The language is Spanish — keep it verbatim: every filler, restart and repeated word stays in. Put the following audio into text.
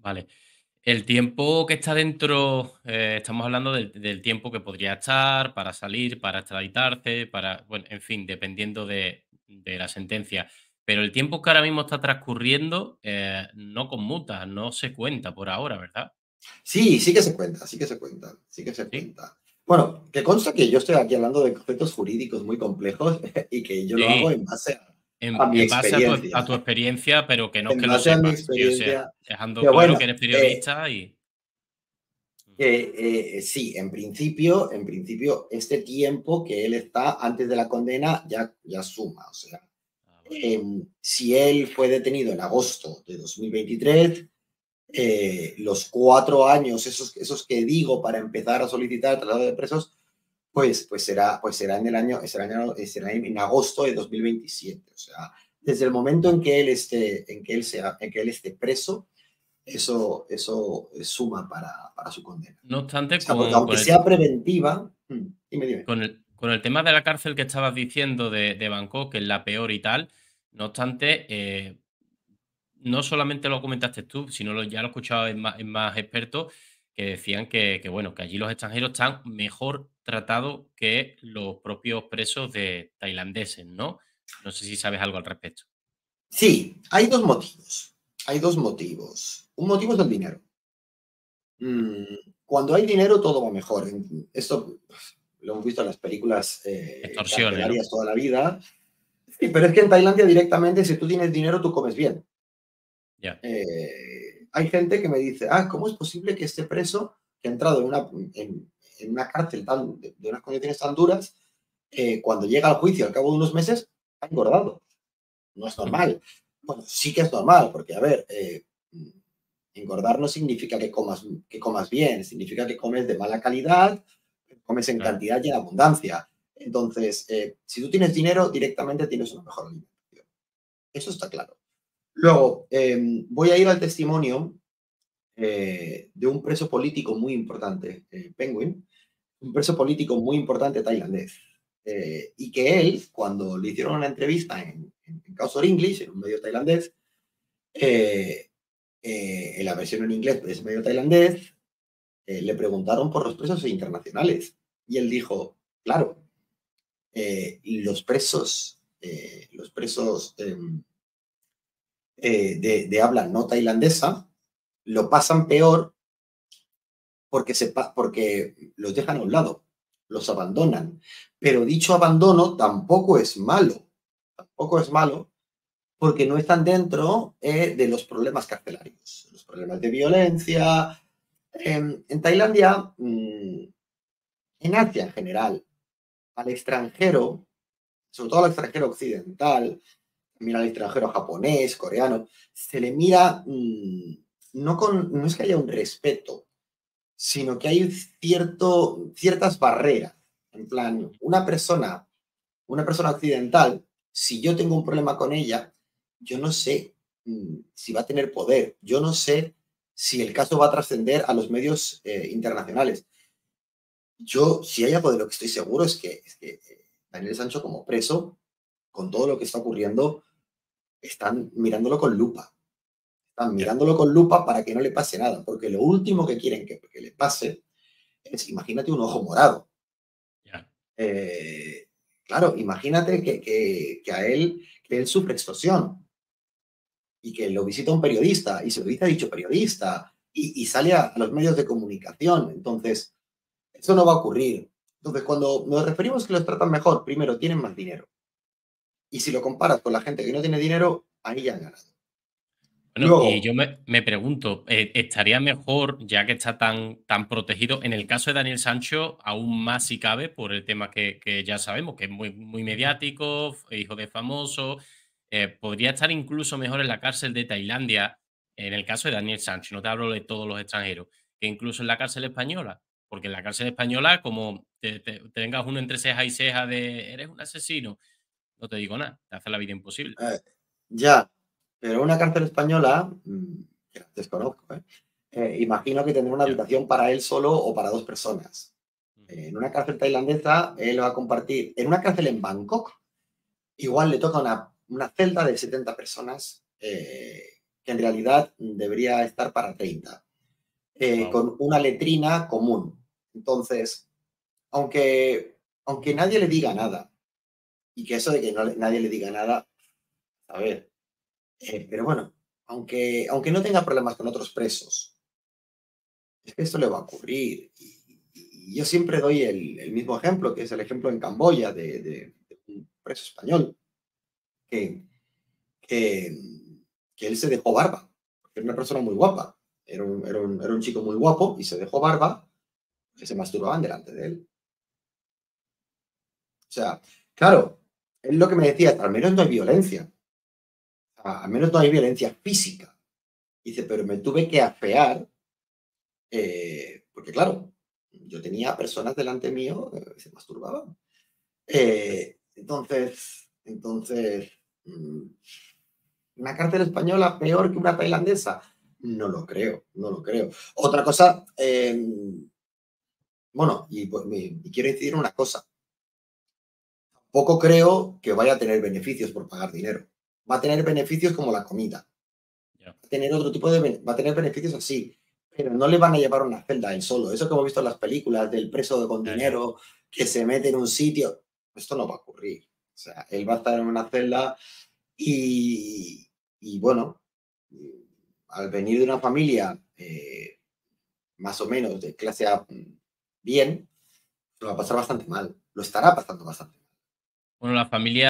Vale. El tiempo que está dentro, eh, estamos hablando del del tiempo que podría estar para salir, para extraditarse, para, bueno, en fin, dependiendo de de la sentencia. Pero el tiempo que ahora mismo está transcurriendo, eh, no conmuta, no se cuenta por ahora, ¿verdad? Sí, sí que se cuenta, sí que se cuenta, sí que se ¿Sí? cuenta. Bueno, que consta que yo estoy aquí hablando de conceptos jurídicos muy complejos y que yo lo hago Sí, en base a en a mi en base a tu a experiencia. tu experiencia, pero que no es En que lo base a mi sepas. Sí, o sea, experiencia. dejando Pero claro bueno, que eres eh periodista y que, eh, sí, en principio en principio, este tiempo que él está antes de la condena ya ya suma. O sea, Ah, vale. em, si él fue detenido en agosto de dos mil veintitrés, eh, los cuatro años, esos esos que digo para empezar a solicitar el traslado de presos, pues pues será pues será en el año será en el año será en agosto de dos mil veintisiete. O sea, desde el momento en que él esté en que él sea en que él esté preso, eso eso suma para para su condena. No O obstante, sea, porque con aunque con el sea preventiva mm, dime, dime. con el con el tema de la cárcel que estabas diciendo de de Bangkok, que es la peor y tal, no obstante, eh, no solamente lo comentaste tú, sino lo ya lo he escuchado en más en más expertos que decían que que, bueno, que allí los extranjeros están mejor tratados que los propios presos de tailandeses, ¿no? No sé si sabes algo al respecto. Sí, hay dos motivos, hay dos motivos. Un motivo es el dinero. Ujú. Mm, cuando hay dinero todo va mejor. En esto lo hemos visto en las películas, eh, Extorsiones, ¿no? carcelarias toda la vida. Sí, pero es que en Tailandia directamente, si tú tienes dinero, tú comes bien. Ya, Eh, hay gente que me dice: "Ah, ¿cómo es posible que esté preso, que ha entrado en una en en una cárcel tan de de unas condiciones tan duras, eh, cuando llega al juicio al cabo de unos meses ha engordado?". No es ujú, normal. Bueno, sí que es normal, porque a ver, eh, mm, engordar no significa que comas que comas bien, significa que comes de mala calidad, comes en claro. cantidad y en abundancia. Entonces, eh, si tú tienes dinero, directamente tienes una mejor alimentación. Eso está claro. Luego, em, voy a ir al testimonio, eh, de un preso político muy importante, eh, Penguin, un preso político muy importante tailandés. Eh, y que él, cuando le hicieron una entrevista en, en, en Causa English, en un medio tailandés, eh, eh, en la versión en inglés de ese medio tailandés, eh, le preguntaron por los presos internacionales. Y él dijo, claro, eh, los presos, eh, los presos eh, eh, de, de habla no tailandesa lo pasan peor porque, se, porque los dejan a un lado, los abandonan. Pero dicho abandono tampoco es malo, tampoco es malo porque no están dentro eh, de los problemas carcelarios, los problemas de violencia. En, en Tailandia, mmm, en Asia en general, al extranjero, sobre todo al extranjero occidental, mira al extranjero japonés, coreano, se le mira, mmm, no, con, no es que haya un respeto, sino que hay cierto, ciertas barreras. En plan, una persona, una persona occidental, si yo tengo un problema con ella, yo no sé mm, si va a tener poder, yo no sé si el caso va a trascender a los medios eh, internacionales. Yo, si hay algo de lo que estoy seguro es que, es que eh, Daniel Sancho como preso, con todo lo que está ocurriendo, están mirándolo con lupa. Están Ya, mirándolo con lupa para que no le pase nada, porque lo último que quieren que, que le pase es, imagínate un ojo morado. ya. Eh, claro, imagínate que, que, que, a él, que él sufre extorsión y que lo visita un periodista y se lo dice a dicho periodista y, y sale a, a, los medios de comunicación. Entonces, eso no va a ocurrir. Entonces, cuando nos referimos que los tratan mejor, primero, tienen más dinero. Y si lo comparas con la gente que no tiene dinero, ahí ya han ganado. Bueno, y Luego, yo me me pregunto, eh, ¿estaría mejor, ya que está tan tan protegido, en el caso de Daniel Sancho, aún más si cabe, por el tema que que ya sabemos, que es muy muy mediático, f hijo de famoso, eh, podría estar incluso mejor en la cárcel de Tailandia, en el caso de Daniel Sancho, no te hablo de todos los extranjeros, que incluso en la cárcel española? Porque en la cárcel española, como te te tengas uno entre ceja y ceja de: "Eres un asesino", no te digo nada, te hace la vida imposible. eh, ya, pero una cárcel española, mmm, que desconozco, ¿eh? Eh, imagino que tendrá una Ya. habitación para él solo o para dos personas. Ujú. En una cárcel tailandesa, él va a compartir. En una cárcel en Bangkok, igual le toca una, una celda de setenta personas, eh, que en realidad debería estar para treinta, eh, Wow. con una letrina común. Entonces, aunque, aunque nadie le diga nada, y que eso de que no, nadie le diga nada, a ver, eh, pero bueno, aunque, aunque no tenga problemas con otros presos, es que esto le va a ocurrir. Y, y yo siempre doy el, el, mismo ejemplo, que es el ejemplo en Camboya de, de, de un preso español, que, que, que él se dejó barba, porque era una persona muy guapa, era un, era, un, era un chico muy guapo y se dejó barba, que se masturbaban delante de él. O sea, claro, es lo que me decía, al menos no hay violencia, al menos no hay violencia física. Dice, pero me tuve que afear, eh, porque claro, yo tenía personas delante mío que se masturbaban. Eh, entonces, entonces, ¿una cárcel española peor que una tailandesa? No lo creo, no lo creo. Otra cosa, eh, bueno, y, pues, y quiero decir una cosa. Poco creo que vaya a tener beneficios por pagar dinero. Va a tener beneficios como la comida. Yeah. Va a tener otro tipo de... Va a tener beneficios así. Pero no le van a llevar a una celda él solo. Eso que hemos visto en las películas del preso con Yeah, yeah. dinero que se mete en un sitio. Esto no va a ocurrir. O sea, él va a estar en una celda y, y bueno, al venir de una familia eh, más o menos de clase A bien, lo va a pasar bastante mal. Lo estará pasando bastante mal. Bueno, la familia